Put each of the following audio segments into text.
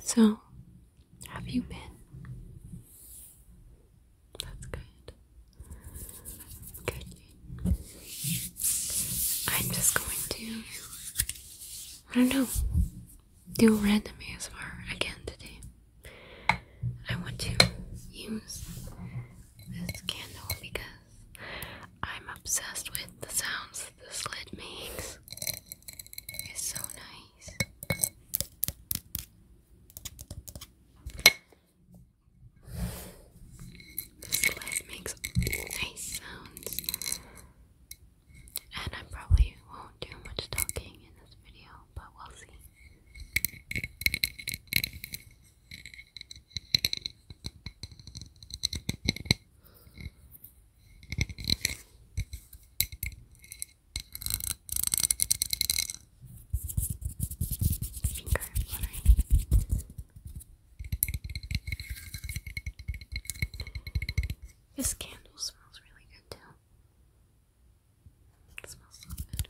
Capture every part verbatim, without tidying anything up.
So, have you been? That's good. Good. I'm just going to, I don't know, do random A S M R again today. I want to use this candle because I'm obsessed with the sounds that this lid makes. It's so nice. This lid makes nice sounds. And I probably won't do much talking in this video, but we'll see. Finger fluttering. This candle smells really good too. It smells so good.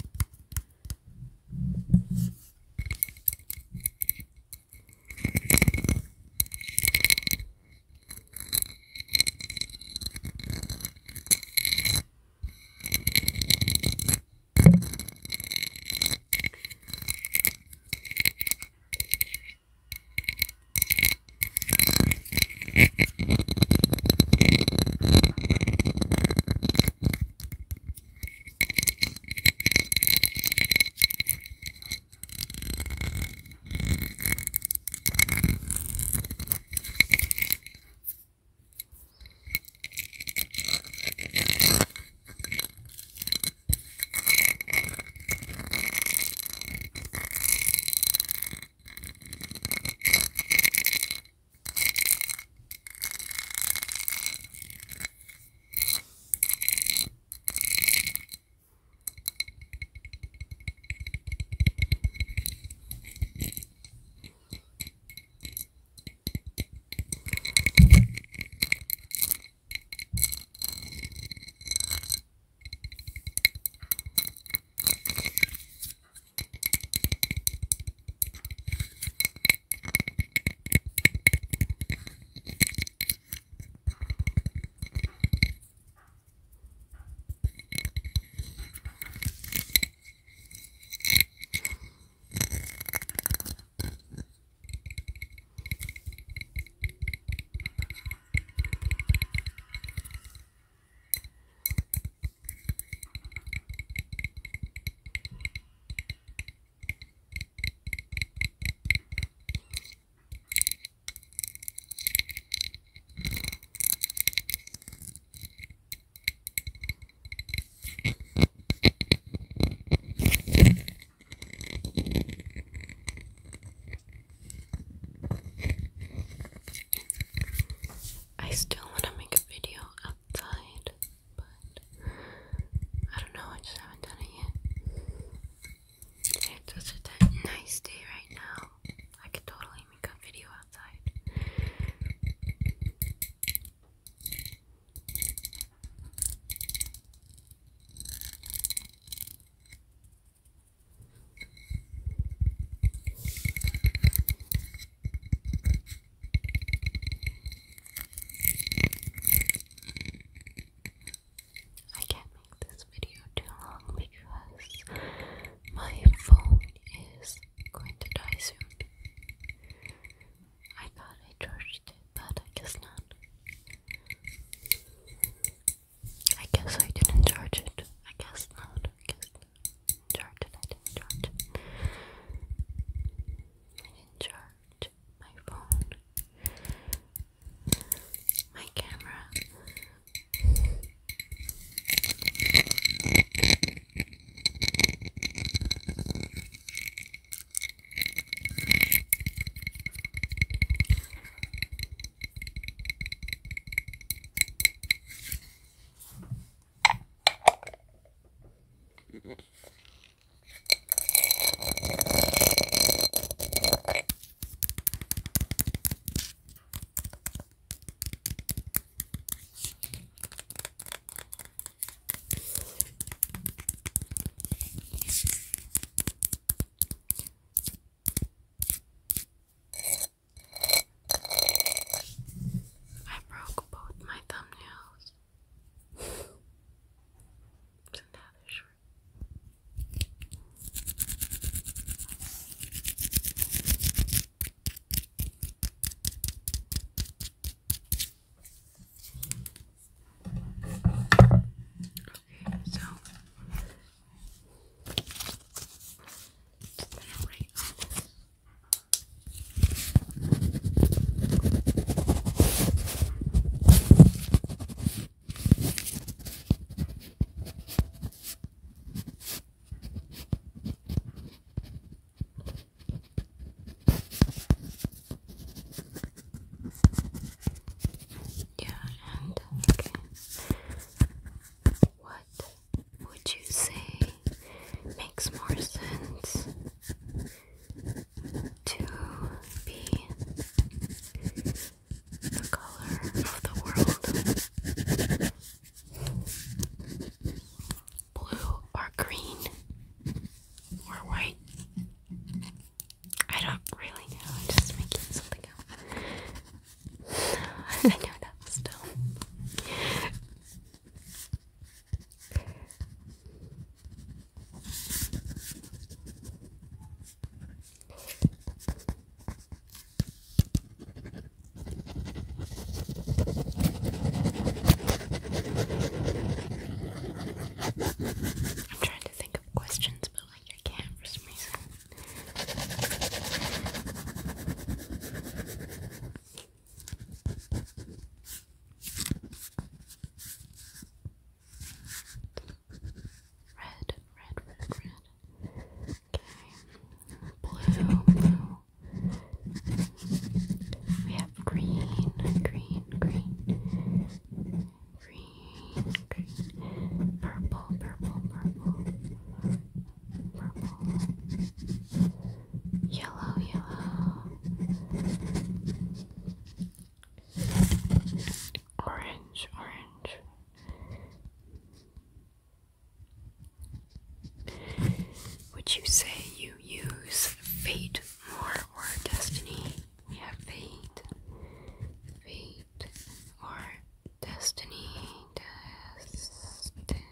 would you say you use fate more or destiny? We have fate, fate, or destiny, destiny,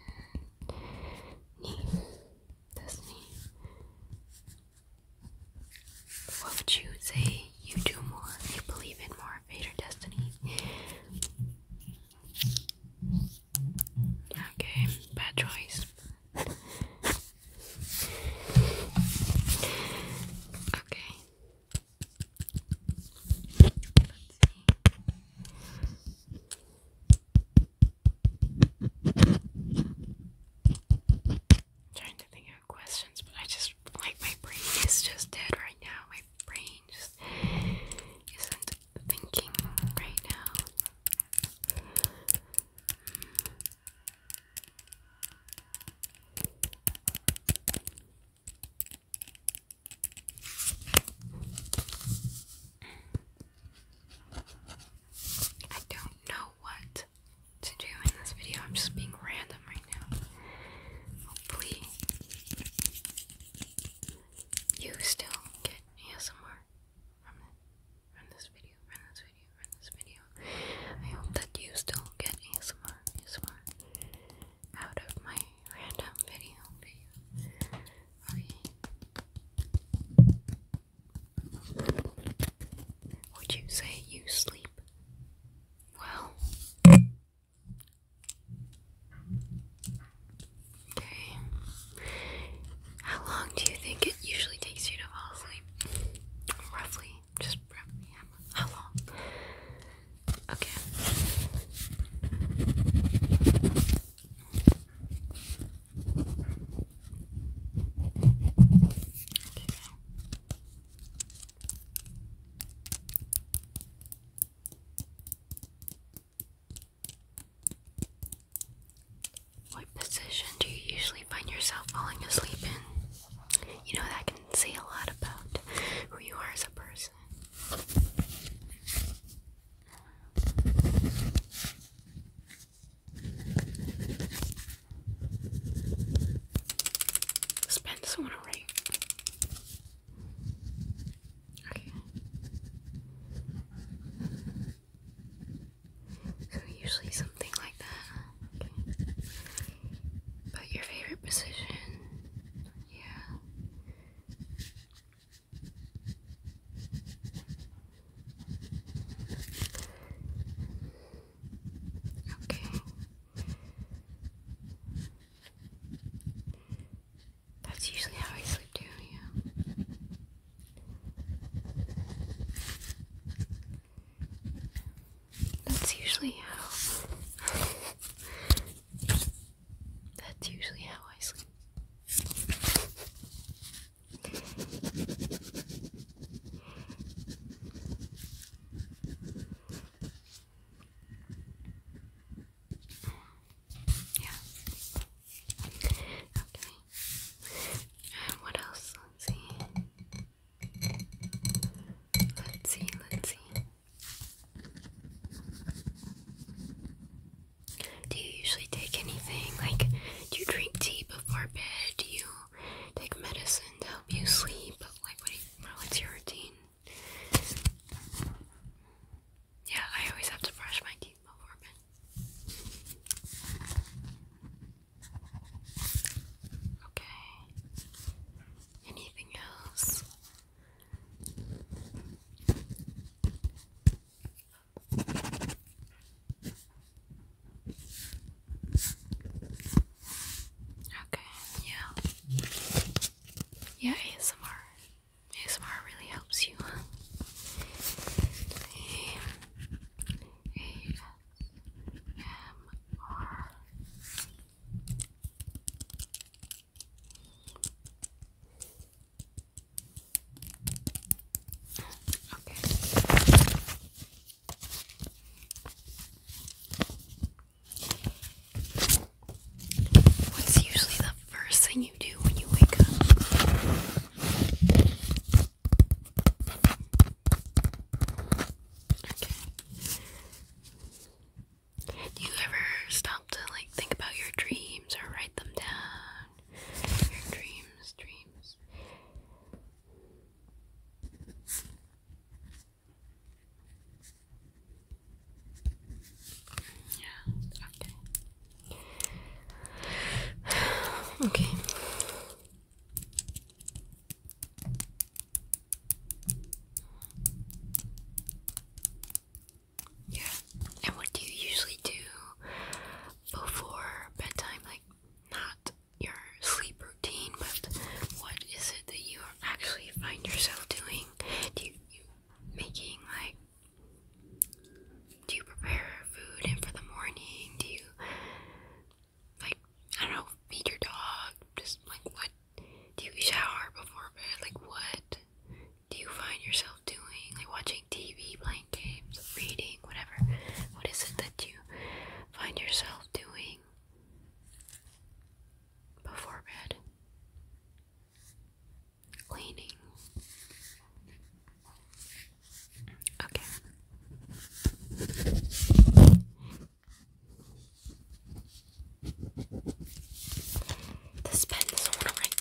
destiny. What would you say you do more? You believe in more fate or destiny? Okay, bad choice. Okay. I'm trying to think of questions, but I just, like, my brain is just dead right now. My brain just isn't thinking right now. I don't know what to do in this video. I'm just being random right now. Hopefully, you still get A S M R from, it, from this video, from this video, from this video. I hope that you still get A S M R, A S M R out of my random video. Okay. Would you say you sleep well? Okay. How long do you think it usually takes you to fall asleep? Roughly. Just roughly. How long? Okay. What position do you usually find yourself falling asleep in? You know, that can say a lot about who you are as a person. Spence wanna rate. Okay. So usually something like that. Okay. But your favorite position? Yeah. Okay. That's usually how I sleep too, yeah. That's usually how That's usually how I sleep. Yeah. Okay. And what else? Let's see. Let's see, let's see. Do you usually take anything? Like, do you drink tea before bed? Do you take medicine to help you sleep? Like, what do you, what's your routine? Yeah, I always have to brush my teeth before bed. Okay. Anything else? Okay, yeah. Yeah, A S M R. A S M R really helps you, huh? A S M R. Okay. What's usually the first thing you do when you wake up? Okay. Yeah. And what do you usually do before bedtime? Like, not your sleep routine, but what is it that you actually find yourself doing? Do you, you making like, do you prepare food in for the morning? Do you, like, I don't know, feed your dog? Just like, what? Do you shower before bed? Like, what do you find yourself doing? Like watching T V, playing games, reading, whatever. What is it that you find yourself doing before bed? Cleaning. Okay. This pen doesn't want to write.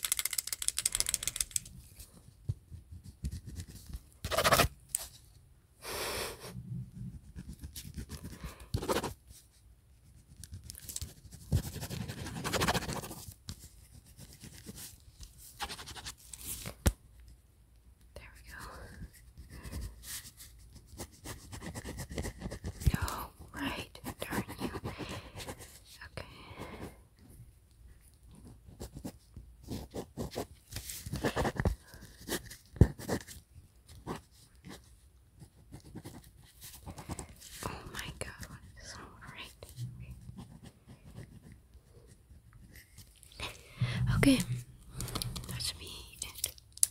There we go. Oh, right. Darn you. Okay. Oh my god, what is this not right? Okay. That should be it.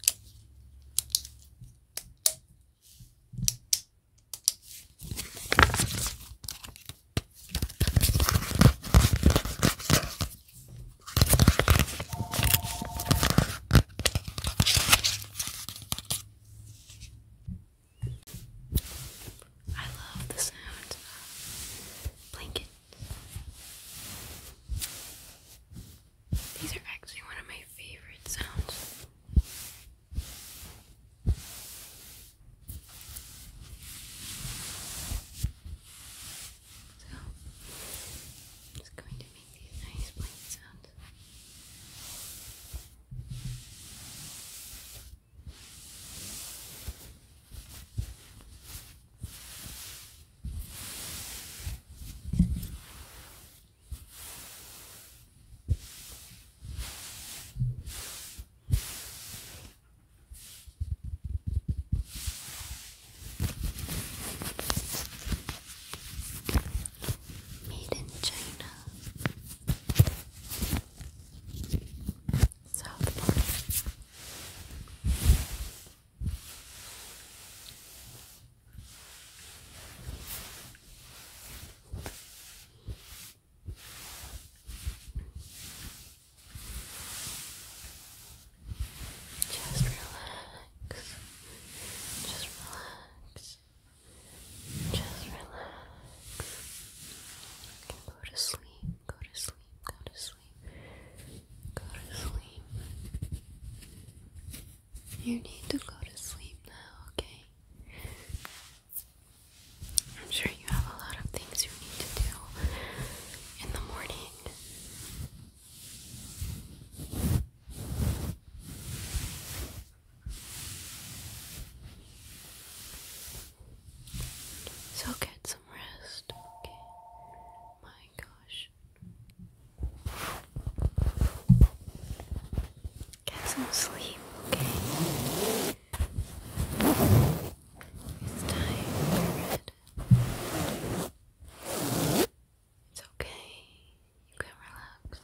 I love the sound of blankets. These are actually one of my favorite sounds. So, I'm just going to make these nice blanket sounds. Made in China. Southport. Just relax. Just relax. Just relax. Go to sleep. Go to sleep. Go to sleep. Go to sleep. You need to go to sleep now, okay? I'm sure you have a lot of things you need to do in the morning. So get some rest, okay? My gosh. Get some sleep, okay? It's time for bed. It's okay. You can relax.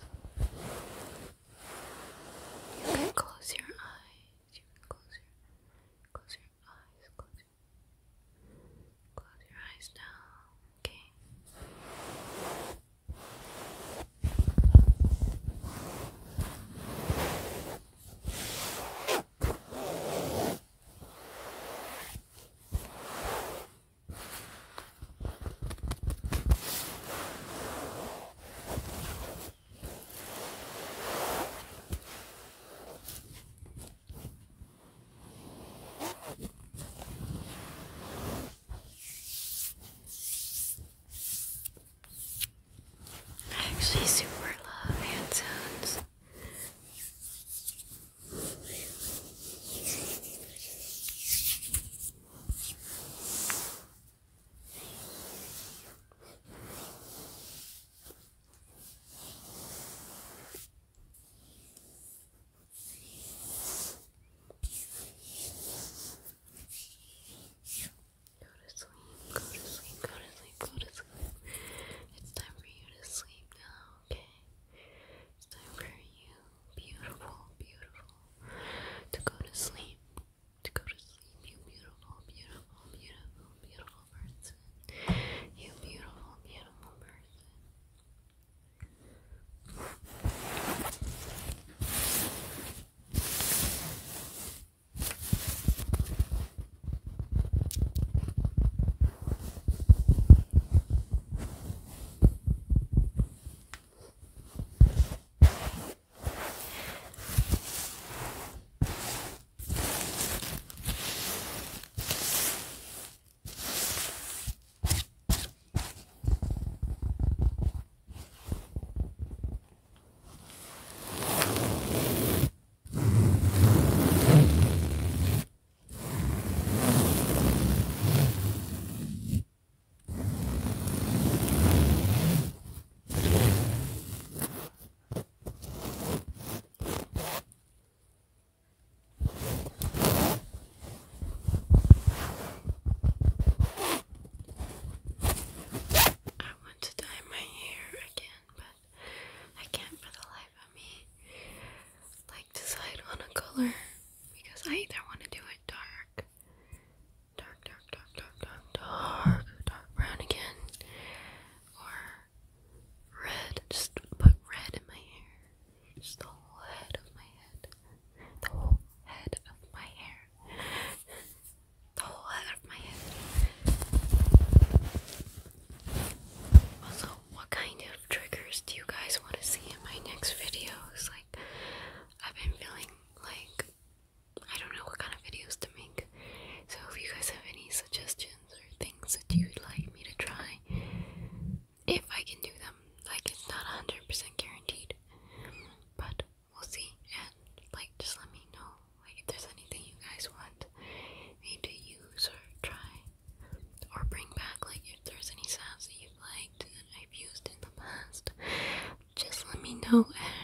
You can close your eyes. You can close your close your eyes. Close your close your eyes now. Okay. color because I either want to do it dark, dark, dark, dark, dark, dark, dark, dark brown again, or red. Just put red in my hair. Just the whole head of my head. The whole head of my hair. The whole head of my head. Also, what kind of triggers do you guys want to see in my next videos? Like, I've been feeling like I don't know what kind of videos to make. So if you guys have any suggestions or things that you'd like me to try, if I can do them, like it's not one hundred percent guaranteed, but we'll see. And like, just let me know, like if there's anything you guys want me to use or try or bring back. Like if there's any sounds that you've liked that I've used in the past, just let me know. And